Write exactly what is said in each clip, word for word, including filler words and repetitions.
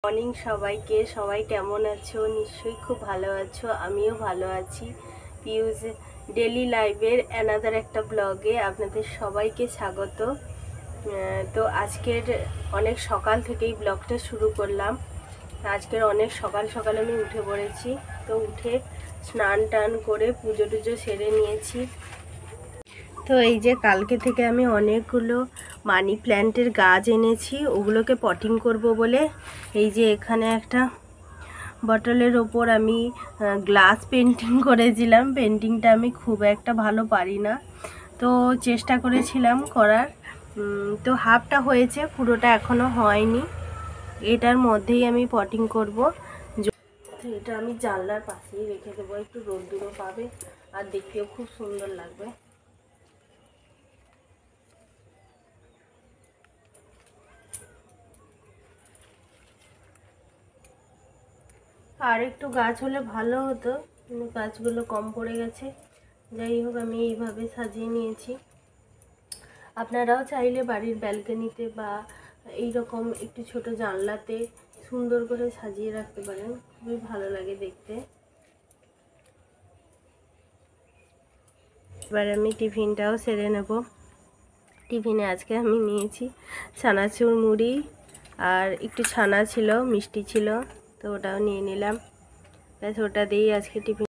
Morning সবাইকে। সবাই কেমন আছো? নিশ্চয়ই খুব ভালো আছো, আমিও ভালো আছি। পিউজ ডেলি লাইভের অ্যানাদার একটা ব্লগে আপনাদের সবাইকে স্বাগত। তো আজকের অনেক সকাল থেকেই ব্লগটা শুরু করলাম। আজকের অনেক সকাল সকাল আমি উঠে পড়েছি। তো উঠে স্নান টান করে পুজো টুজো সেরে নিয়েছি। তো এই যে কালকে থেকে আমি অনেকগুলো মানি প্ল্যান্টের গাছ এনেছি, ওগুলোকে পটিং করব বলে। এই যে এখানে একটা বটলের ওপর আমি গ্লাস পেন্টিং করেছিলাম। পেন্টিংটা আমি খুব একটা ভালো পারি না, তো চেষ্টা করেছিলাম করার। তো হাফটা হয়েছে, পুরোটা এখনও হয়নি। এটার মধ্যেই আমি পটিং করব। তো এটা আমি জানলার পাশেই রেখে দেবো, একটু রোদ্দুরও পাবে আর দেখতেও খুব সুন্দর লাগবে। আর একটু গাছ হলে ভালো হতো, কিন্তু গাছগুলো কম পড়ে গেছে। যাই হোক, আমি এইভাবে সাজিয়ে নিয়েছি। আপনারাও চাইলে বাড়ির ব্যালকনিতে বা এইরকম একটু ছোট জানলাতে সুন্দর করে সাজিয়ে রাখতে পারেন, খুবই ভালো লাগে দেখতে। এবার আমি টিফিনটাও সেরে নেব। টিফিনে আজকে আমি নিয়েছি চানাচুর মুড়ি, আর একটু ছানা ছিল, মিষ্টি ছিল, তো ওটাও নিয়ে নিলাম। ব্যাস ওটা দিয়েই আজকে টিফিন।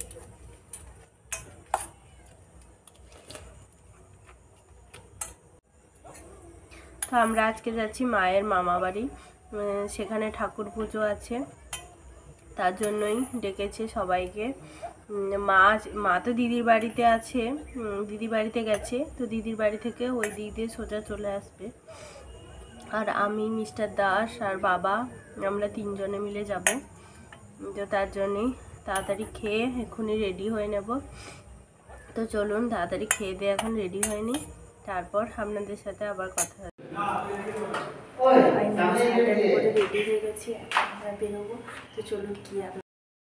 তো আমরা আজকে যাচ্ছি মায়ের মামা বাড়ি, সেখানে ঠাকুর পুজো আছে, তার জন্যই ডেকেছে সবাইকে। মা মা তো দিদির বাড়িতে আছে, দিদির বাড়িতে গেছে, তো দিদির বাড়ি থেকে ওই দিক দিয়ে সোজা চলে আসবে। আর আমি, মিস্টার দাস আর বাবা, আমরা তিনজনে মিলে যাব। তো তার জন্যই তাড়াতাড়ি খেয়ে এক্ষুনি রেডি হয়ে নেব। তো চলুন তাড়াতাড়ি খেয়ে দিয়ে এখন রেডি হয়নি, তারপর আপনাদের সাথে আবার কথা হবে। করে রেডি হয়ে গেছি, আমরা বেরোবো। তো চলুন কি আর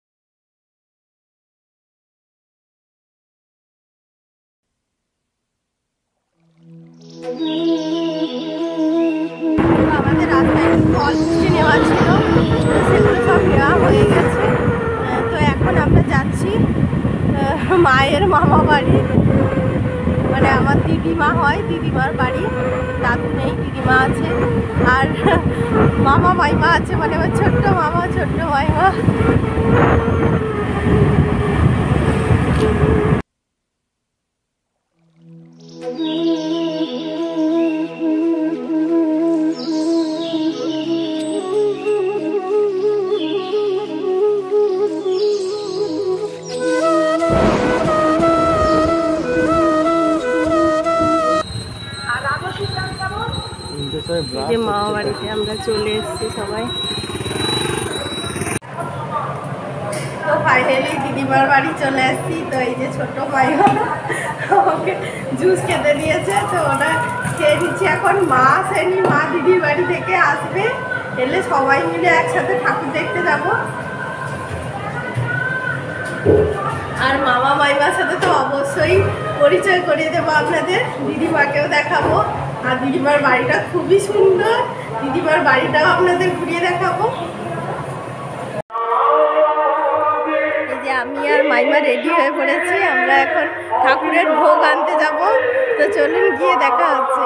আমাদের রাস্তায় ফল মিষ্টি নেওয়া ছিল, সেগুলো সব নেওয়া হয়ে গেছে। তো এখন আমরা যাচ্ছি মায়ের মামা বাড়ি, মানে আমার দিদিমা হয়, দিদিমার বাড়ি। দাদু নেই, দিদিমা আছে, আর মামা মাইমা আছে, মানে আমার ছোট্ট মামা ছোট্ট মাইমা। যে মামা বাড়িতে আমরা চলে এসেছি সবাই। তো ফাইনালি দিদিমার বাড়ি চলে এসেছি। তো এই যে ছোট মাইমা ওকে জুস খেতে দিয়েছে, তো ওটা খেয়ে দিচ্ছি এখন। মা আসেনি, মা দিদির বাড়ি থেকে আসবে, এলে সবাই মিলে একসাথে ঠাকুর দেখতে যাব। আর মামা মাইমার সাথে তো অবশ্যই পরিচয় করিয়ে দেবো আপনাদের, দিদিমাকেও দেখাবো। আর দিদিমার বাড়িটা খুবই সুন্দর, দিদিমার বাড়িটাও আপনাদের ঘুরিয়ে দেখাবো। এই যে আমি আর মাইমা রেডি হয়ে পড়েছি, আমরা এখন ঠাকুরের ভোগ আনতে যাব। তো চলুন গিয়ে দেখা হচ্ছে।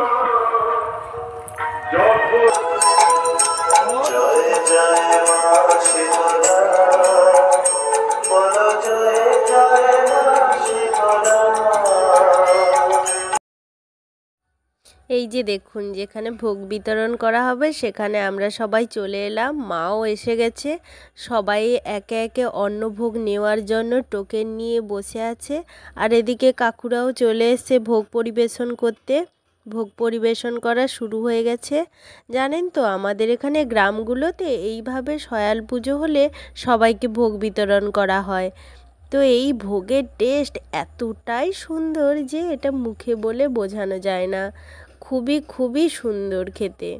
এই যে দেখুন, যেখানে ভোগ বিতরণ করা হবে সেখানে আমরা সবাই চলে এলাম। মাও এসে গেছে, সবাই একে একে অন্নভোগ নেওয়ার জন্য টোকেন নিয়ে বসে আছে। আর এদিকে কাকুরাও চলে এসে ভোগ পরিবেশন করতে। ভোগ পরিবেশন করা শুরু হয়ে গেছে। জানেন তো, আমাদের এখানে গ্রামগুলোতে এইভাবে সয়াল পুজো হলে সবাইকে ভোগ বিতরণ করা হয়। তো এই ভোগের টেস্ট এতটাই সুন্দর যে এটা মুখে বলে বোঝানো যায় না। খুবই খুবই সুন্দর খেতে।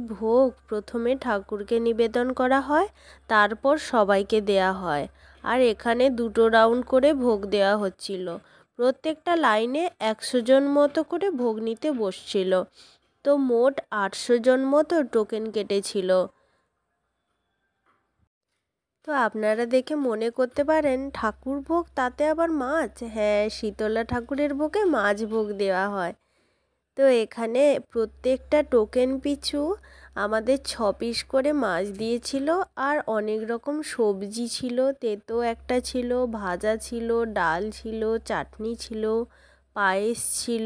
ভোগ প্রথমে ঠাকুরকে নিবেদন করা হয়, তারপর সবাইকে দেয়া হয়। আর এখানে দুটো রাউন্ড করে ভোগ দেওয়া হচ্ছিল। প্রত্যেকটা লাইনে একশো জন মতো করে ভোগ নিতে বসছিল। তো মোট আটশো জন মতো টোকেন কেটেছিল। তো আপনারা দেখে মনে করতে পারেন ঠাকুর ভোগ, তাতে আবার মাছ। হ্যাঁ, শীতলা ঠাকুরের ভোগে মাছ ভোগ দেওয়া হয়। তো এখানে প্রত্যেকটা টোকেন পিছু আমাদের ছ পিস করে মাছ দিয়েছিল, আর অনেক রকম সবজি ছিল। তেতো একটা ছিল, ভাজা ছিল, ডাল ছিল, চাটনি ছিল, পায়েস ছিল,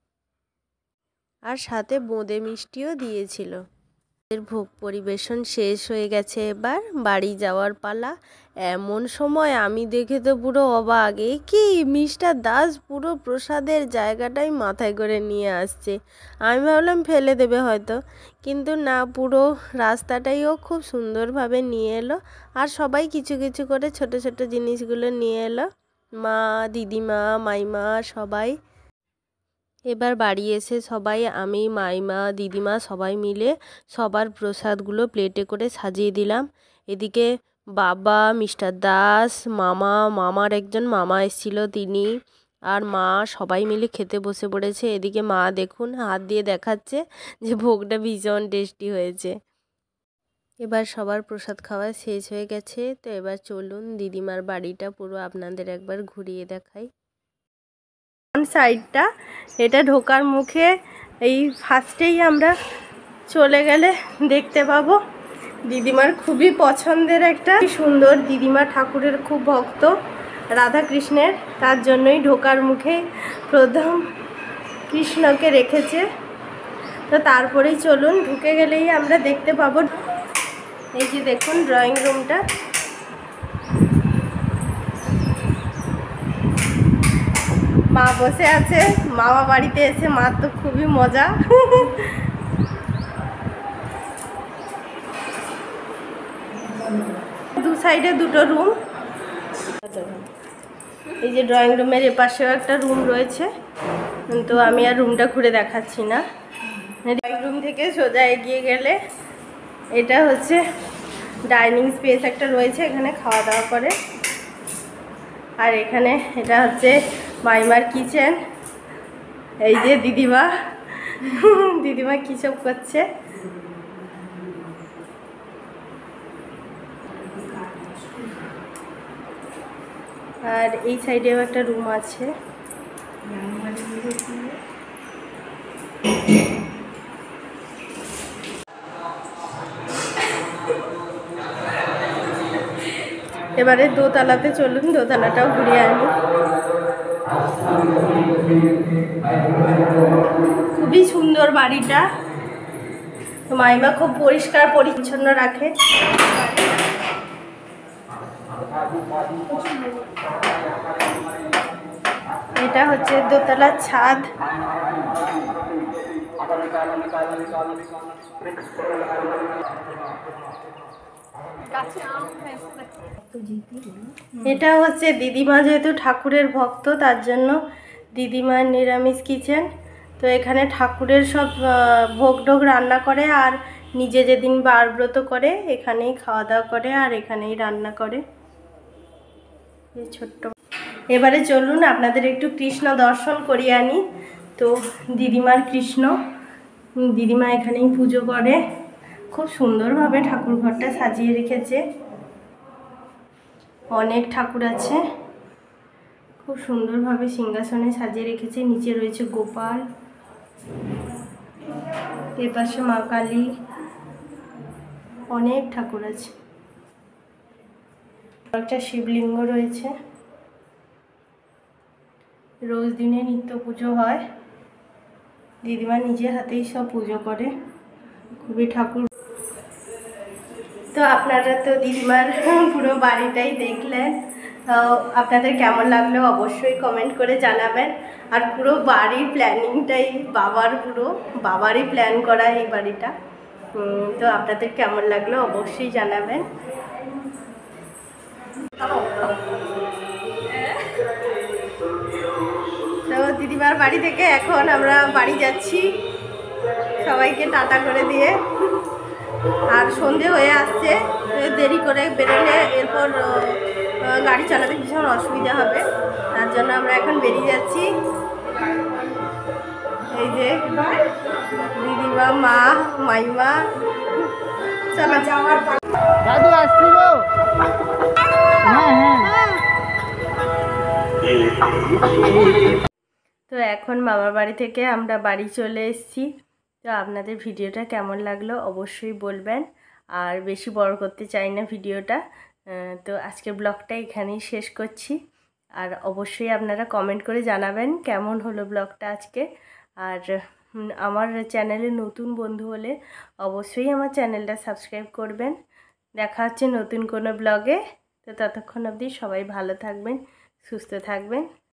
আর সাথে বোঁদে মিষ্টিও দিয়েছিল। এর ভোগ পরিবেশন শেষ হয়ে গেছে, এবার বাড়ি যাওয়ার পালা। এমন সময় আমি দেখে তো পুরো অবাক, এ কি মিস্টার দাস পুরো প্রসাদের জায়গাটাই মাথায় করে নিয়ে আসছে। আমি ভাবলাম ফেলে দেবে হয়তো, কিন্তু না, পুরো রাস্তাটাই ও খুব সুন্দরভাবে নিয়ে এলো। আর সবাই কিছু কিছু করে ছোট ছোট জিনিসগুলো নিয়ে এলো, মা, দিদিমা, মাইমা সবাই। এবার বাড়ি এসে সবাই, আমি, মাইমা, দিদিমা সবাই মিলে সবার প্রসাদগুলো প্লেটে করে সাজিয়ে দিলাম। এদিকে বাবা, মিস্টার দাস, মামা, মামার একজন মামা এসেছিল তিনি, আর মা সবাই মিলে খেতে বসে পড়েছে। এদিকে মা দেখুন হাত দিয়ে দেখাচ্ছে যে ভোগটা ভীষণ টেস্টি হয়েছে। এবার সবার প্রসাদ খাওয়া শেষ হয়ে গেছে। তো এবার চলুন দিদিমার বাড়িটা পুরো আপনাদের একবার ঘুরিয়ে দেখাই। সাইডটা, এটা ঢোকার মুখে এই ফার্স্টেই আমরা চলে গেলে দেখতে পাবো দিদিমার খুবই পছন্দের একটা সুন্দর, দিদিমা ঠাকুরের খুব ভক্ত রাধা কৃষ্ণের, তার জন্যই ঢোকার মুখে প্রথম কৃষ্ণকে রেখেছে। তো তারপরেই চলুন, ঢুকে গেলেই আমরা দেখতে পাবো, এই যে দেখুন ড্রয়িং রুমটা। মা বসে আছে, মামা বাড়িতে এসে মার তো খুবই মজা। দু সাইডে দুটো রুম। এই যে ড্রয়িং রুমের এপাশেও একটা রুম রয়েছে, কিন্তু আমি আর রুমটা ঘুরে দেখাচ্ছি না। ড্রয়িং রুম থেকে সোজা এগিয়ে গেলে এটা হচ্ছে ডাইনিং স্পেস একটা রয়েছে, এখানে খাওয়া দাওয়া করে। আর এখানে এটা হচ্ছে মাইমার কিচেন। এই যে দিদিমা, দিদিমা কী সব করছে। আর এই সাইডেও একটা রুম আছে। এবারে দোতলাতে চলুন, দোতলাটাও ঘুরিয়ে আনি। খুবই সুন্দর বাড়িটা, মাইমা খুব পরিষ্কার পরিচ্ছন্ন রাখে। এটা হচ্ছে দোতলার ছাদ। এটা হচ্ছে দিদিমা যেহেতু ঠাকুরের ভক্ত, তার জন্য দিদিমার নিরামিষ কিচেন। তো এখানে ঠাকুরের সব ভোগ টোগ রান্না করে, আর নিজে যেদিন বারব্রত করে এখানেই খাওয়া দাওয়া করে, আর এখানেই রান্না করে। এই ছোট্ট, এবারে চলুন আপনাদের একটু কৃষ্ণ দর্শন করিয়ে আনি। তো দিদিমার কৃষ্ণ, দিদিমা এখানেই পুজো করে। খুব সুন্দরভাবে ঠাকুর ঘরটা সাজিয়ে রেখেছে, অনেক ঠাকুর আছে, খুব সুন্দরভাবে সিংহাসনে সাজিয়ে রেখেছে। নিচে রয়েছে গোপাল, এপাশে মা কালী, অনেক ঠাকুর আছে। একটা শিবলিঙ্গ রয়েছে। রোজ দিনে নিত্য পুজো হয়, দিদিমা নিজে হাতেই সব পুজো করে। খুবই ঠাকুর। তো আপনারা তো দিদিমার পুরো বাড়িটাই দেখলেন, তো আপনাদের কেমন লাগলো অবশ্যই কমেন্ট করে জানাবেন। আর পুরো বাড়ির প্ল্যানিংটাই বাবার, পুরো বাবারই প্ল্যান করা এই বাড়িটা। তো আপনাদের কেমন লাগলো অবশ্যই জানাবেন। তো দিদিমার বাড়ি থেকে এখন আমরা বাড়ি যাচ্ছি। সবাইকে টাটা করে দিয়ে, আর সন্ধে হয়ে আসছে, দেরি করে বেরোলে এরপর গাড়ি চালাতে ভীষণ অসুবিধা হবে, তার জন্য আমরা এখন বেরিয়ে যাচ্ছি। এই যে দিদিমা, মা, মাইমা, চলো যাওয়ার দাদু আসছি গো। হ্যাঁ হ্যাঁ। তো এখন মামার বাড়ি থেকে আমরা বাড়ি চলে এসেছি। তো আপনাদের ভিডিওটা কেমন লাগলো অবশ্যই বলবেন, আর বেশি বড় করতে চাই না ভিডিওটা। তো আজকের ব্লগটা এখানেই শেষ করছি, আর অবশ্যই আপনারা কমেন্ট করে জানাবেন কেমন হলো ব্লগটা আজকে। আর আমার চ্যানেলে নতুন বন্ধু হলে অবশ্যই আমার চ্যানেলটা সাবস্ক্রাইব করবেন। দেখা হচ্ছে নতুন কোনো ব্লগে। তো ততক্ষণ অবধি সবাই ভালো থাকবেন, সুস্থ থাকবেন।